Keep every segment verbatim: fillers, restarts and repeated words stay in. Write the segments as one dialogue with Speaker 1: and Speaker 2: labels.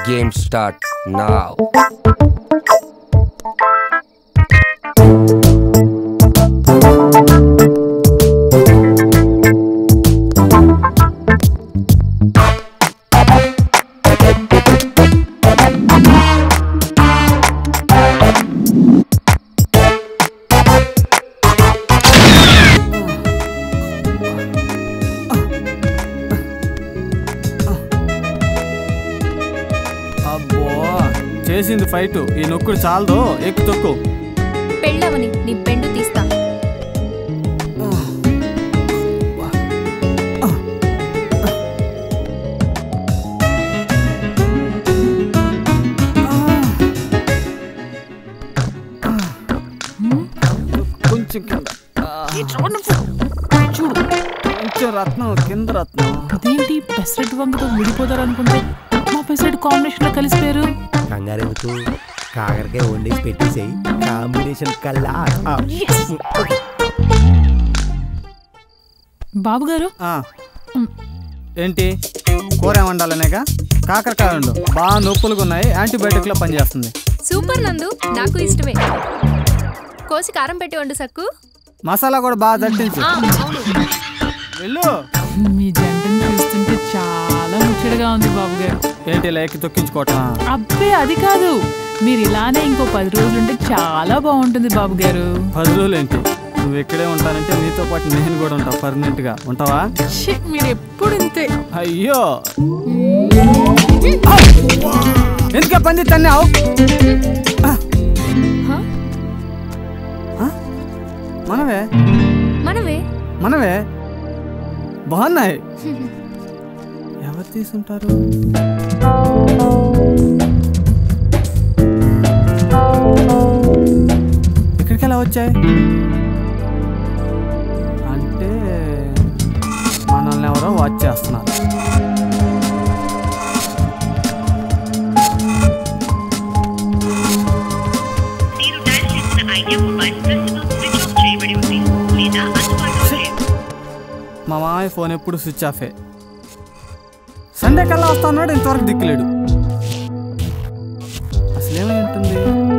Speaker 1: Game start now.
Speaker 2: చేసింది fight ఈ నొక్కుడు చాలదో ఎక్కు తొక్కు
Speaker 3: పెళ్ళవని నీ బెండు తీస్తా
Speaker 2: కొంచెం కింద చూడు కొంచెం రత్నం కింద రత్నం
Speaker 4: అదేంటి పెసరెట్ వంగతో విడిపోతారు అనుకుంటే మా పెసరెట్ కాంబినేషన్ లో కలిసిపోయారు
Speaker 5: కంగారెందుకు కాకరకాయ వండేసి పెట్టేసాయి కాంబినేషన్ కల్లా
Speaker 4: బాబు గారు
Speaker 2: ఏంటి కూర వండాలనేగా కాకరకాయ వండు బాగా నొప్పులుగా ఉన్నాయి యాంటీబయాటిక్ లో పనిచేస్తుంది
Speaker 3: సూపర్ నందు నాకు ఇష్టమే కోసి కారం పెట్టి వండు సక్కు
Speaker 2: మసాలా కూడా బాగా దట్టించు వెళ్ళు
Speaker 4: మీ జంటను చూస్తుంటే చాలా ముచ్చటగా ఉంది బాబు గారు
Speaker 2: ఏంటి లేక తొక్కించుకోవటం
Speaker 4: అబ్బే అది కాదు మీరు ఇలానే ఇంకో పది రోజులుంటే చాలా బాగుంటుంది బాబు గారు
Speaker 2: పది రోజులు ఏంటి నువ్వు ఇక్కడే ఉంటానంటే నీతో పాటు నేను కూడా ఉంటా పర్మనెంట్ గా ఉంటావా
Speaker 4: మీరు ఎప్పుడు ఇంతే
Speaker 2: అయ్యో ఎందుకే పంది తన్నావు మనవే
Speaker 3: మనవే
Speaker 2: మనవే బాగున్నాయి ఎవరు తీసుంటారు ఇక్కడికి ఎలా వచ్చాయి అంటే మనల్ని ఎవరో వాచ్ చేస్తున్నారు మా మామయ్య ఫోన్ ఎప్పుడు స్విచ్ ఆఫే సండే కల్లా వస్తా అన్నాడు ఇంతవరకు దిక్కులేడు అసలేమై ఉంటుంది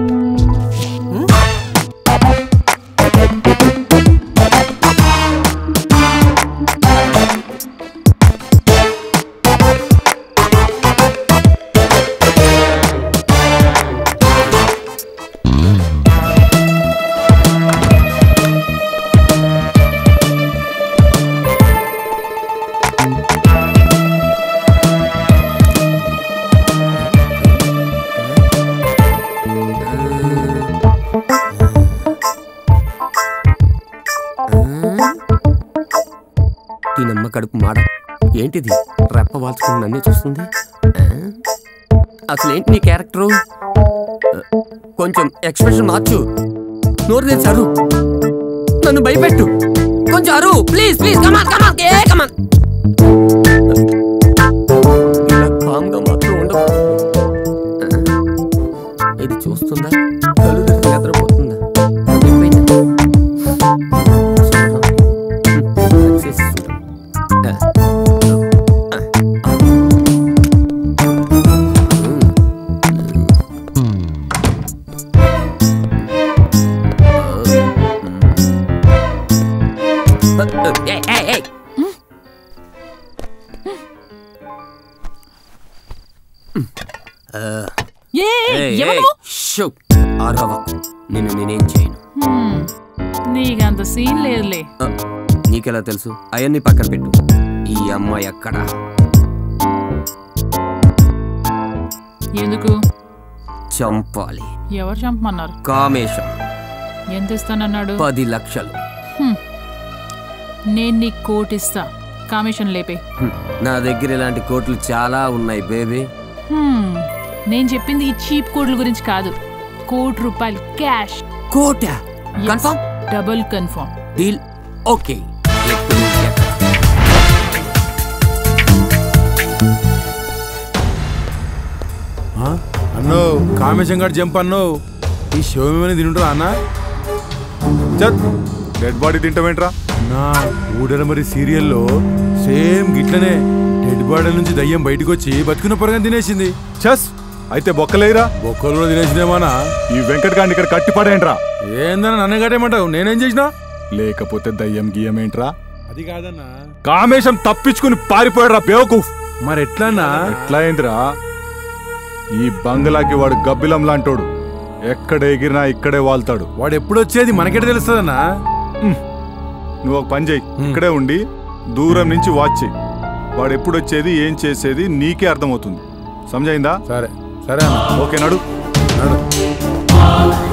Speaker 1: దీనమ్మ కడుపు మాడ ఏంటిది రెప్ప వాల్చుకుని నన్నే చూస్తుంది అసలేంటి నీ క్యారెక్టరు కొంచెం ఎక్స్ప్రెషన్ మార్చు నోరు తెచ్చి అరు నన్ను భయపెట్టు కొంచెం అరు ప్లీజ్ ప్లీజ్ కమాన్ కమాన్ ఏ కమాన్ ఇలా కామ్గా మాత్రం ఉండవు ఇది చూస్తుందా కళ్ళు తెరిచి నిద్రపోతుందా నిన్ను నేనేం చేయను
Speaker 4: నీకంత సీన్ లేదులే
Speaker 1: నీకెలా తెలుసు అవన్నీ పక్కన పెట్టు ఈ అమ్మాయి ఎక్కడ
Speaker 4: ఎందుకు
Speaker 1: చంపాలి
Speaker 4: ఎవరు చంపమన్నారు
Speaker 1: కామేశం
Speaker 4: ఎంత ఇస్తానన్నాడు
Speaker 1: పది లక్షలు
Speaker 4: నేను నీకు కోటిస్తా కామేశం లేపే
Speaker 1: నా దగ్గర ఇలాంటి కోట్లు చాలా ఉన్నాయి బేబీ
Speaker 4: నేను చెప్పింది ఈ చీప్ కోట్ల గురించి కాదు కోటి రూపాయలు క్యాష్
Speaker 1: కోట confirm
Speaker 4: double confirm
Speaker 1: deal okay
Speaker 6: అన్నో కామేశం గారు జంప్ అన్నో ఈ షో ఏమైనా తింటురా అన్న చత్ డెడ్ బాడీ తింటామేంట్రా నా ఊడల మరి సీరియల్లో సేమ్ గిట్లనే డెడ్ బాడీ నుంచి దయ్యం బయటకు వచ్చి బతుకున్న పొరగా తినేసింది.
Speaker 7: చస్ అయితే బొక్కలేరా?
Speaker 6: బొక్కలు కూడా తినేసిందేమానా?
Speaker 7: ఈ వెంకటగాడిని ఇక్కడ కట్టి పడేంట్రా.
Speaker 6: ఏందన్నా నన్ను కట్టేయమంటావు? నేనేం చేసినా?
Speaker 7: లేకపోతే దయ్యం గియ్యం ఏంట్రా?
Speaker 6: అది కాదన్నా,
Speaker 7: కామేశం తప్పించుకుని పారిపోయాడురా బేవకూఫ్.
Speaker 6: మరి ఎట్లన్నా?
Speaker 7: ఎట్లా అయిందిరా? ఈ బంగ్లాకి వాడు గబ్బిలం లాంటోడు. ఎక్కడ ఎగిరినా ఇక్కడే వాళ్తాడు.
Speaker 6: వాడు ఎప్పుడు వచ్చేది మనకెట తెలుస్తుందన్నా?
Speaker 7: నువ్వు ఒక పని చెయ్యి, ఇక్కడే ఉండి దూరం నుంచి వాచ్ చెయ్యి. వాడు ఎప్పుడు వచ్చేది ఏం చేసేది నీకే అర్థమవుతుంది. సమజైందా?
Speaker 6: సరే సరే అన్న.
Speaker 7: ఓకే నడు
Speaker 6: నడు.